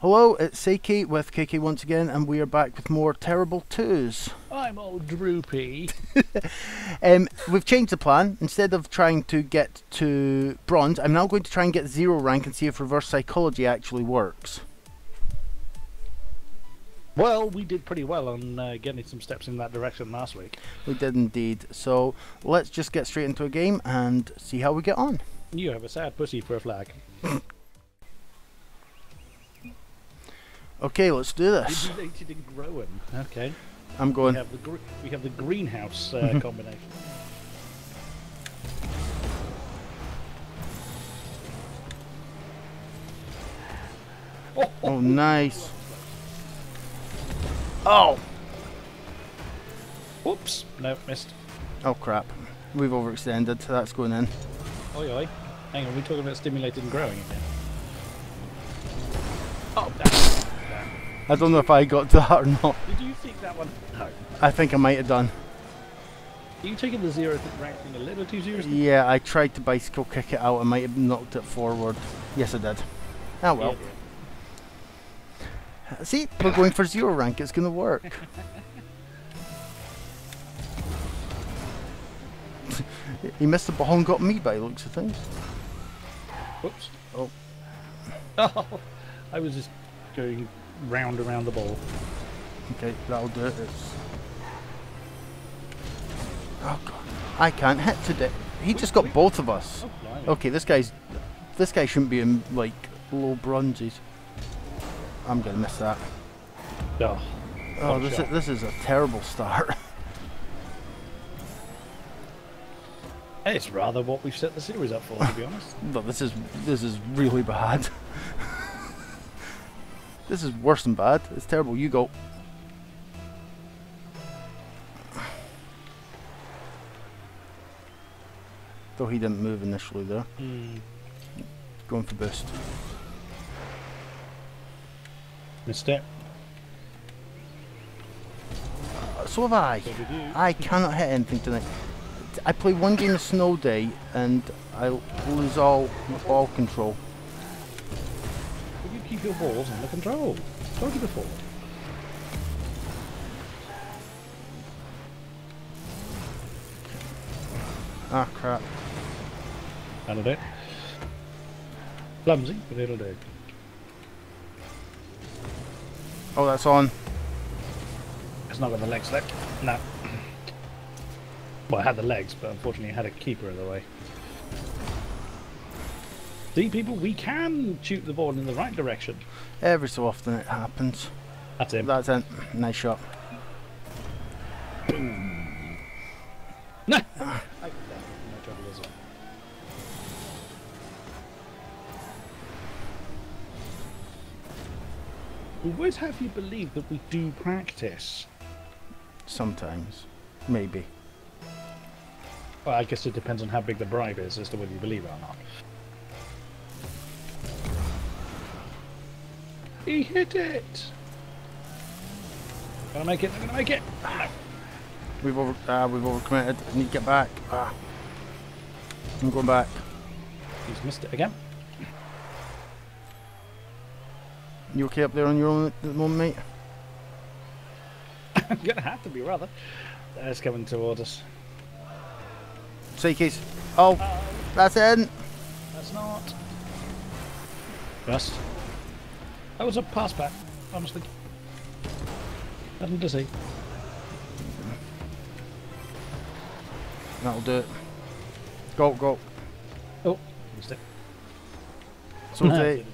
Hello, it's Sakey with KK once again, and we are back with more terrible 2s. I'm all droopy. We've changed the plan. Instead of trying to get to bronze, I'm now going to try and get 0 rank and see if reverse psychology actually works. Well, we did pretty well on getting some steps in that direction last week. We did indeed. So let's just get straight into a game and see how we get on. You have a sad pussy for a flag. Okay, let's do this. Related in growing. Okay. I'm going. We have the greenhouse combination. Oh, nice. Oh! Whoops! No, missed. Oh crap. We've overextended. That's going in. Oi oi. Hang on, we're talking about stimulated and growing again. Oh, damn. I don't know if I got to that or not. Did you think that one? No. I think I might have done. Are you taking the zero rank thing a little too seriously? Yeah, I tried to bicycle kick it out. I might have knocked it forward. Yes, I did. Ah well. Yeah. See, we're going for 0 rank. It's going to work. He missed the ball and got me by the looks of things. Whoops. Oh. Oh, I was just going round around the ball. Okay, that'll do it. Oh god, I can't hit today. He just got both of us. Oh, Okay, this guy shouldn't be in like low bronzes. I'm gonna miss that. Oh, this is a terrible start. It's rather what we've set the series up for, to be honest. No, this is really bad. This is worse than bad. It's terrible. You go. Though he didn't move initially there. Going for boost. Missed it. So have I. So did you. I cannot hit anything tonight. I play one game of Snow Day and I lose all ball control. Will you keep your balls under control? Told you before. Ah crap. That'll do. Clumsy, but it'll do. Oh, that's on. It's not got the legs left. No. Well, I had the legs, but unfortunately I had a keeper in the way. See, people, we can shoot the ball in the right direction. Every so often it happens. That's it. That's it. Nice shot. No! No trouble as well. We would have you believe that we do practice. Sometimes. Maybe. Well, I guess it depends on how big the bribe is as to whether you believe it or not. He hit it! Gonna make it, I'm gonna make it! No. We've overcommitted. I need to get back. I'm going back. He's missed it again. You okay up there on your own at the moment, mate? I'm gonna have to be, rather. It's coming towards us. Sakey's. Oh, that's in. That's not. Just. That was a pass back, honestly. Nothing to see. That'll do it. Go, go. Oh, missed it. So they.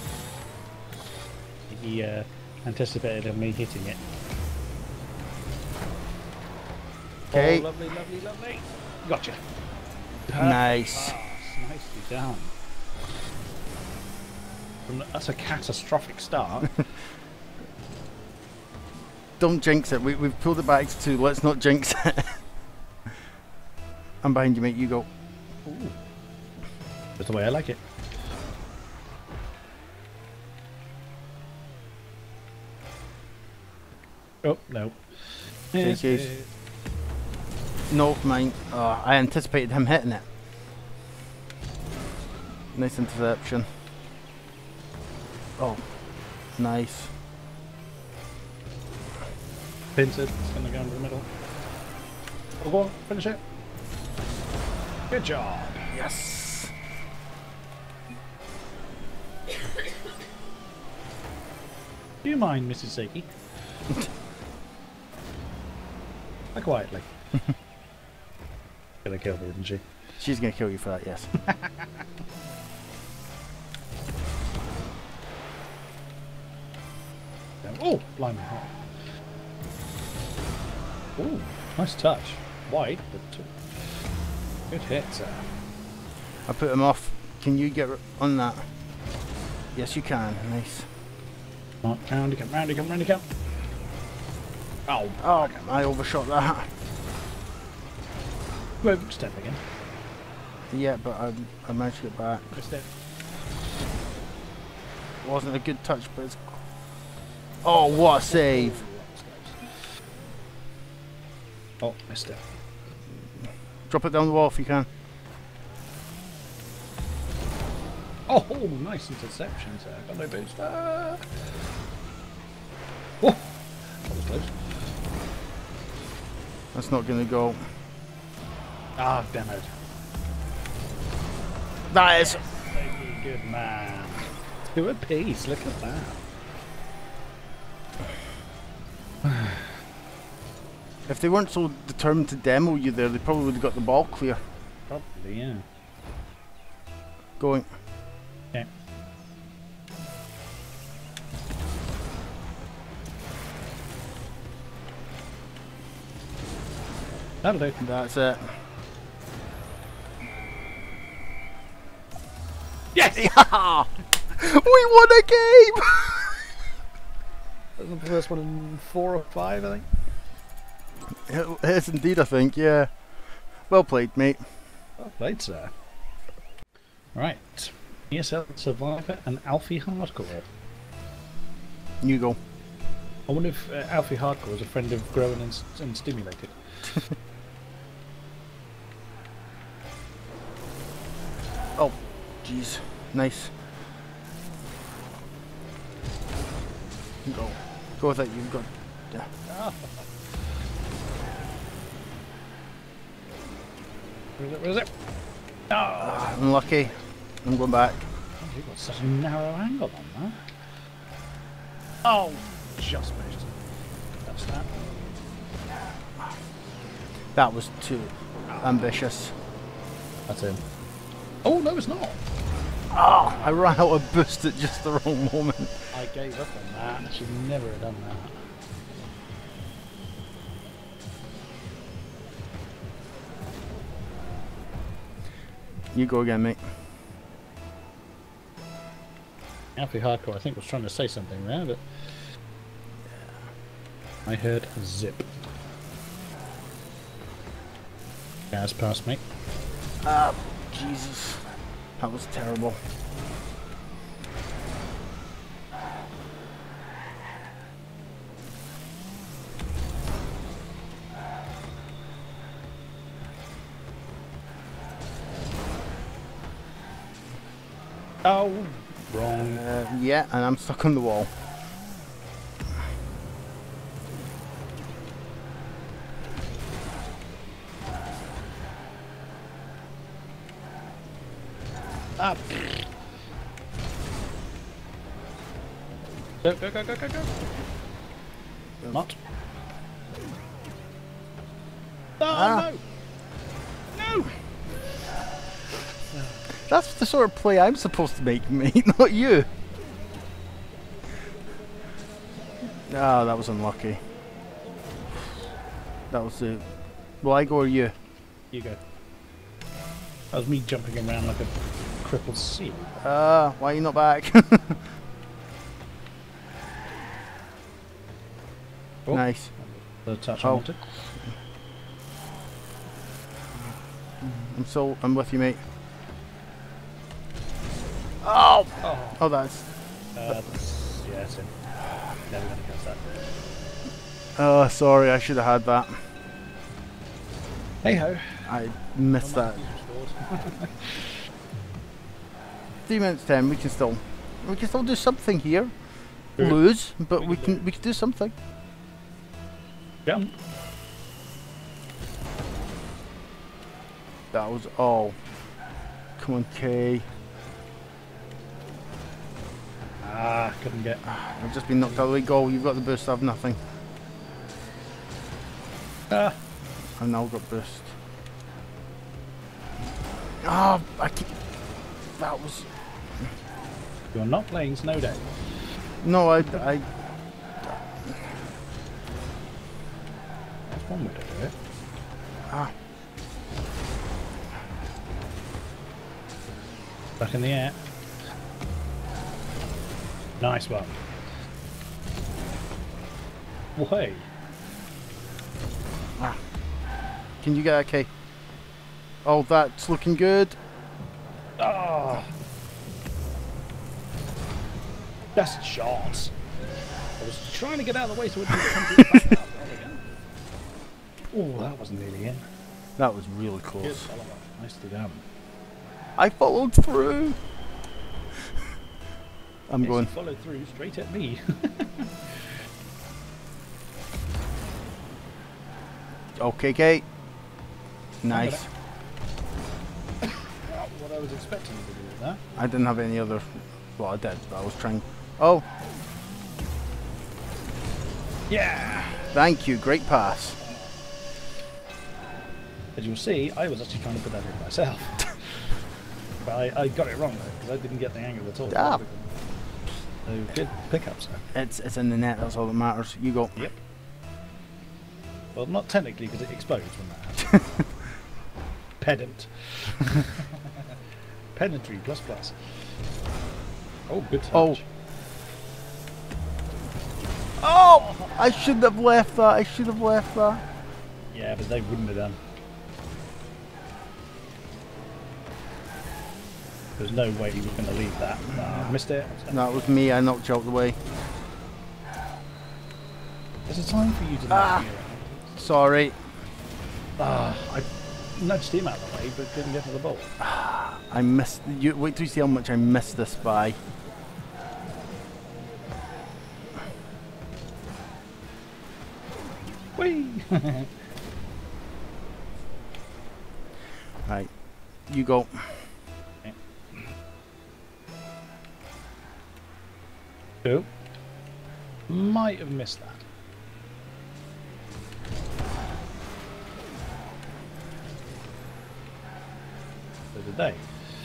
He anticipated me hitting it. Okay. Oh, lovely, lovely, lovely. Gotcha. Nice. Nicely done. That's a catastrophic start. Don't jinx it. We've pulled it back to 2. Let's not jinx it. I'm behind you, mate. You go. Ooh. That's the way I like it. Oh, no. Yes. No, mine. I anticipated him hitting it. Nice interception. Oh, Nice. Pincer, it's going to go into the middle. Oh, go on, finish it. Good job. Yes. Do you mind, Mrs. Sakey? Quietly. Gonna kill me, isn't she? She's gonna kill you for that, yes. Oh, blimey. Oh, nice touch. Wide, but good hit, sir. I put him off. Can you get on that? Yes, you can. Nice. Round he come. Oh, oh, I overshot that. Won't step again. Yeah, but I managed to get back. Step. Wasn't a good touch, but it's... Oh, what a save! Oh, missed it. Drop it down the wall if you can. Oh, nice interception, sir. Got no boost. Ah. Oh, that was close. That's not going to go. Ah, damn it. That is... Good man. 2 apiece, look at that. If they weren't so determined to demo you there, they probably would have got the ball clear. Probably, yeah. Going. Okay. That'll do. That's it. Yes! Yeah! We won a game! That was the first one in 4 or 5, I think. It is indeed, I think, yeah. Well played, mate. Well played, sir. Right. ESL Survivor and Alfie Hardcore. You go. I wonder if Alfie Hardcore is a friend of Growing and Stimulated. Oh, jeez. Nice. Go. Go with it, you've got... Yeah. Ah. Where is it? Oh. Unlucky. I'm going back. Oh, you've got such a narrow angle on that. Oh, just missed. That's that. That was too ambitious. That's him. Oh, no, it's not. Oh, I ran out of boost at just the wrong moment. I gave up on that. I should never have done that. You go again, mate. Alfie Hardcore, I think, was trying to say something there, but I heard zip. Gas past me. Ah, Jesus. That was terrible. Oh, wrong. Yeah, and I'm stuck on the wall. Ah. Go, go, go, go, go, go. Not. Oh, no! No! That's the sort of play I'm supposed to make, mate, not you. Ah, that was unlucky. That was it. Will I go or you? You go. That was me jumping around like a crippled seal. Why are you not back? Oh. Nice. The touch I wanted. I'm with you, mate. Oh! Oh, Oh, that's... yeah, it's him. Never gonna catch that. Oh, sorry, I should have had that. Hey ho. I missed that. 3 minutes 10, we can still do something here. lose, but we can do something. Jump. That was all. Come on, Kay. Ah, couldn't get. I've just been knocked out of the way. Go, you've got the boost, I have nothing. Ah. I've now got boost. Ah, I keep. That was. You're not playing Snow Day. No, I. That's one way to do it. Ah. Back in the air. Nice one. Way. Ah. Can you get that, Kay? Oh, that's looking good. Ah. That's a shot. I was trying to get out of the way so it didn't come to the back out again. Oh, that wasn't nearly in. That was really close. Good follow-up. Nicely done. I followed through. I'm going. Followed through straight at me. Okay, Kay. Nice. What I was expecting you to do with that. I didn't have any other. Well, I did, but I was trying. Oh. Yeah. Thank you. Great pass. As you'll see, I was actually trying to put that in myself. But I got it wrong though, because I didn't get the angle at all. Ah. So good pickups. It's in the net. That's all that matters. You go. Yep. Well, not technically, because it explodes when that happens. Pedant. Pedantry plus plus. Oh, good touch. Oh. Oh! I should have left that. I should have left that. Yeah, but they wouldn't have done. There's no way he was going to leave that. Missed it. No, it was me. I knocked you out the way. There's a time for you to knock me around. Sorry. I nudged him out of the way, but didn't get to the ball. I missed. You wait till you see how much I missed this by. Whee! Right, you go. Okay. Who? Might have missed that. So did they?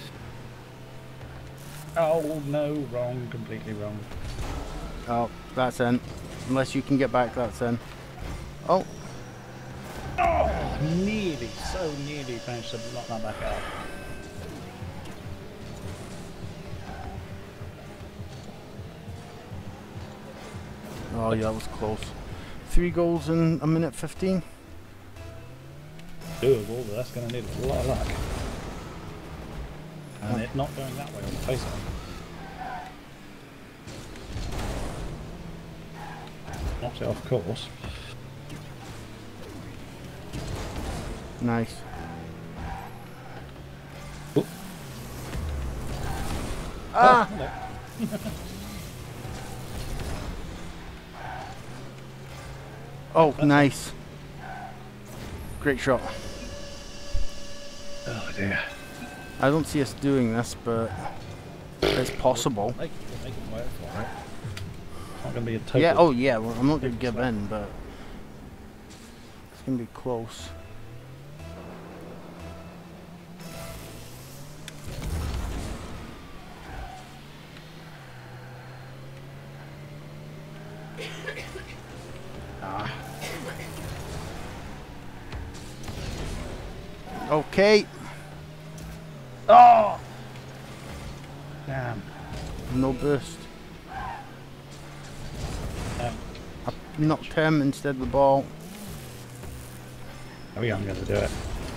Oh no, wrong, completely wrong. Oh, that's in. Unless you can get back, that's in. Oh. Oh, nearly, so nearly managed to knock that back out. Oh yeah, that was close. 3 goals in a minute 15. Doable, but that's going to need a lot of luck. And it not going that way on the face-off. Knocked it off course. Nice. Oop. Ah! Oh, Oh, nice. Great shot. oh dear. I don't see us doing this, but it's possible. Make it work for it. It's not going to be a total. Yeah, oh yeah, well, I'm not going to give in, but it's going to be close. Okay. Oh! Damn. No boost. No. I knocked him instead of the ball. Oh yeah, I'm going to do it.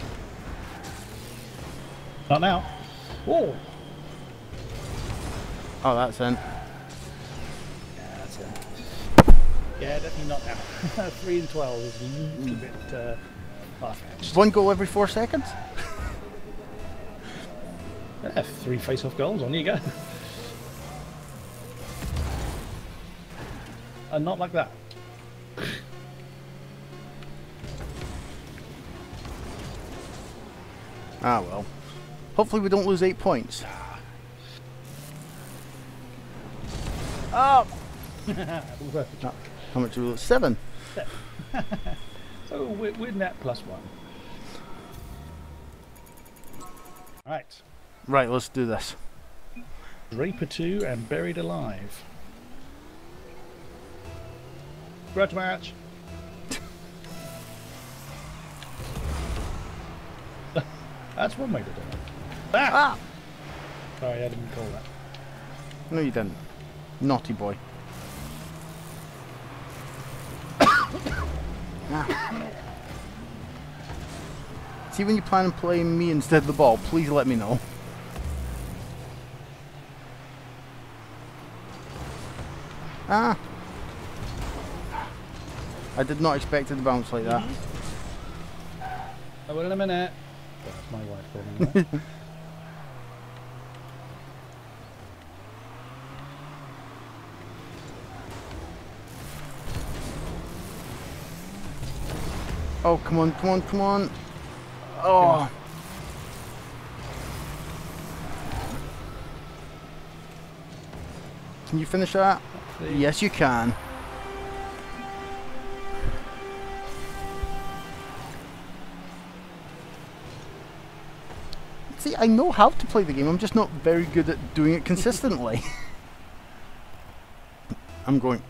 Not now. Oh! Oh, that's in. Yeah, that's it. Yeah, definitely not now. 3 and 12 is a little bit far-fetched. 1 goal every 4 seconds? Yeah, 3 face-off goals, on you go. Not like that. Ah, well. Hopefully we don't lose 8 points. Oh! How much do we lose? 7. So we're net +1. Right. Right, let's do this. Draper 2 and Buried Alive. Grudge match. That's one way to do it. Ah! Sorry, I didn't call that. No, you didn't. Naughty boy. See, when you plan on playing me instead of the ball, please let me know. Ah! I did not expect it to bounce like that. Oh, wait a minute. That's my wife calling me. Oh, come on, come on, come on. Oh. Can you finish that? Yes, you can. See, I know how to play the game, I'm just not very good at doing it consistently. I'm going.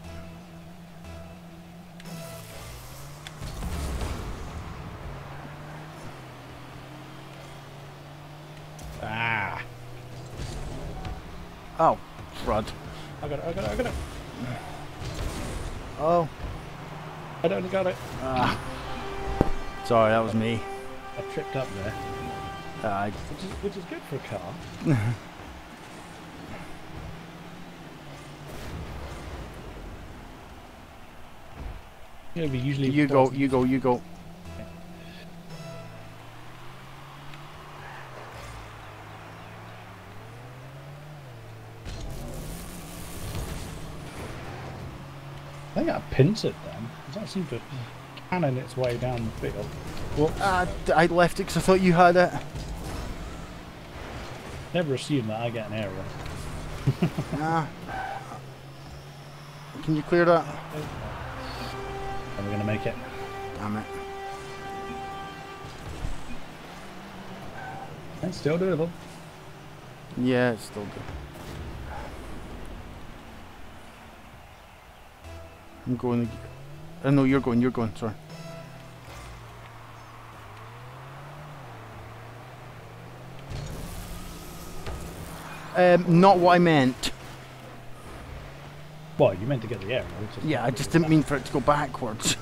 Ah. Oh, crud. I got it, I got it, I got it. Oh. I don't got it. Ah. Sorry, that was me. I tripped up there. Which is good for a car. Yeah, we usually you go, you go, you go. Okay. I think I pinched it then. Does that seem to cannon its way down the field? Well, I left it because I thought you had it. Never assume that I get an aerial. Nah. Can you clear that? Are we going to make it? Damn it. It's still doable. Yeah, it's still good. I'm going. No, you're going, sorry. Not what I meant. Well, you meant to get the aerial. Yeah, I just didn't mean for it to go backwards.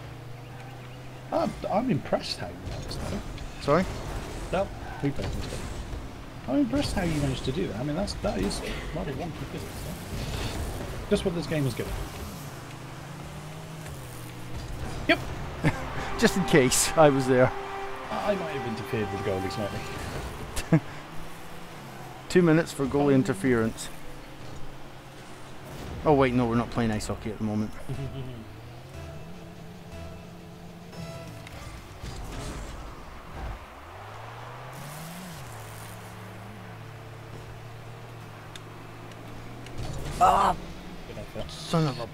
I'm impressed how you managed that. Sorry? No, I'm impressed how you managed to do that. I mean, that is rather wonky physics. Yeah? Just what this game is good at. Yep. Just in case I was there. I might have interfered with the goalie slightly. 2 minutes for goalie interference. Oh wait, no, we're not playing ice hockey at the moment. Ah! Son of a...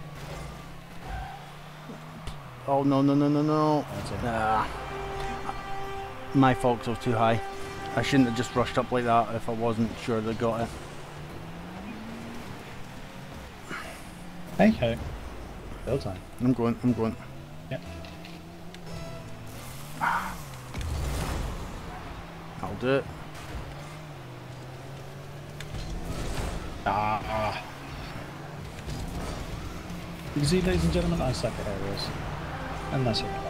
Oh no, no, no, no, no. Ah. My fault, 'cause I was too high. I shouldn't have just rushed up like that if I wasn't sure they got it. Hey ho. Still time. I'm going, I'm going. Yep. I'll do it. Ah. You see, ladies and gentlemen, I suck at aerials. And that's okay.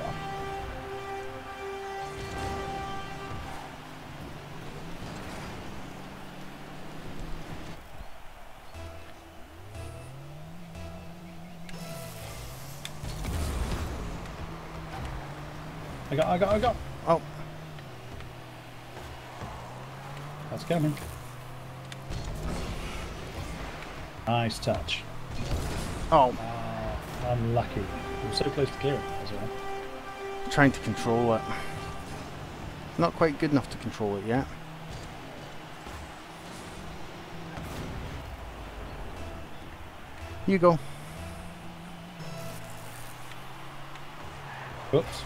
I got. Oh. That's coming. Nice touch. Oh. Unlucky. We were so close to clearing that as well. Trying to control it. Not quite good enough to control it yet. You go. Oops.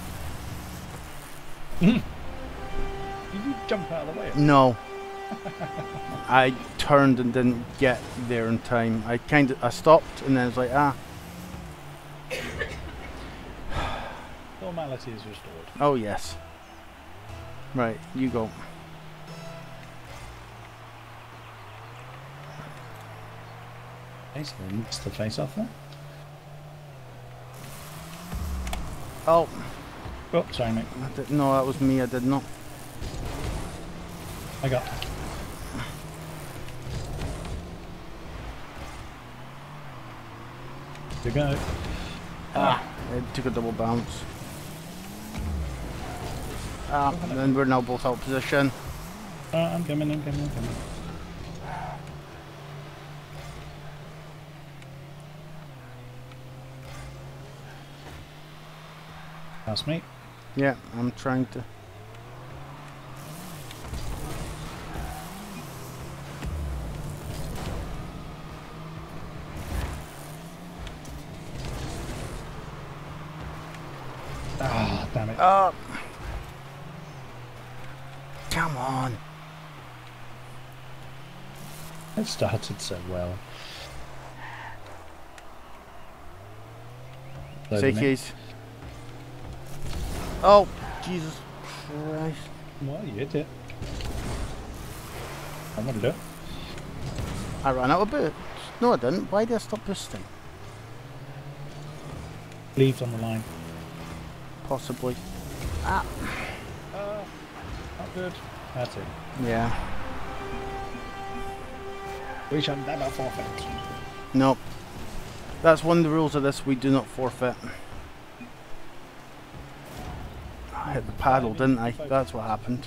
Did you jump out of the way? No. I turned and didn't get there in time. I stopped and then I was like, ah. Normality is restored. Oh yes. Right, you go. Okay, so it's the face off there. Oh. Oh, sorry mate. No, that was me, I did not. I got. You go. Ah. It took a double bounce. Ah, and then we're now both out of position. I'm coming. That's me. Yeah, I'm trying to. Ah, damn it. Come on. It started so well. Sakey's. Oh, Jesus Christ. Well, you hit it. I'm gonna do it. I ran out of boots. No, I didn't. Why did I stop boosting? Leaves on the line. Possibly. Ah. Not good. That's it. Yeah. We shouldn't have a forfeit. Nope. That's one of the rules of this. We do not forfeit. I hit the paddle, didn't I? That's what happened.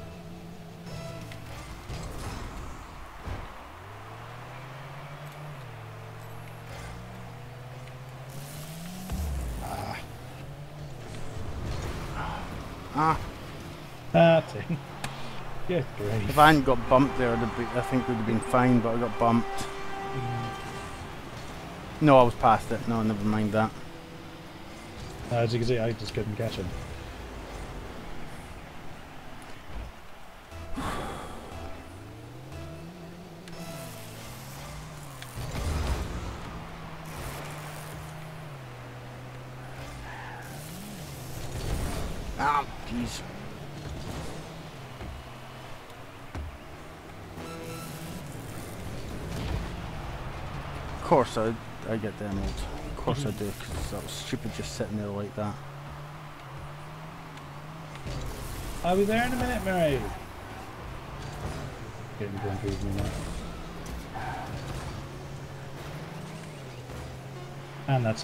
That's it. Good grief. If I hadn't got bumped there, I think we'd have been fine, but I got bumped. No, I was past it. No, never mind that. As you can see, I just couldn't catch him. Ah, jeez. Of course I get the emerald. Of course I do, because that was stupid just sitting there like that. I'll be there in a minute, Mary. Getting grumpy with me now. And that's it.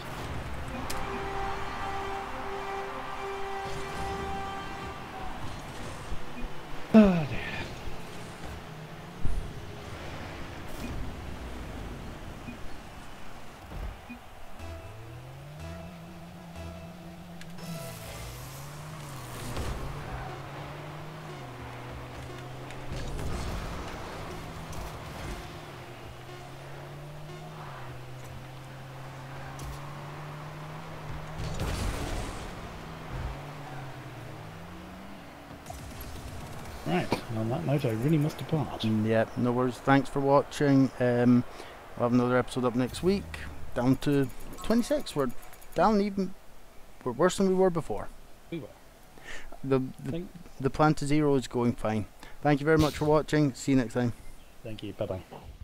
Oh dear. Right, on that note, I really must depart. Yep, no worries. Thanks for watching. We'll have another episode up next week. Down to 26. We're down even. We're worse than we were before. We were. The plan to 0 is going fine. Thank you very much for watching. See you next time. Thank you. Bye bye.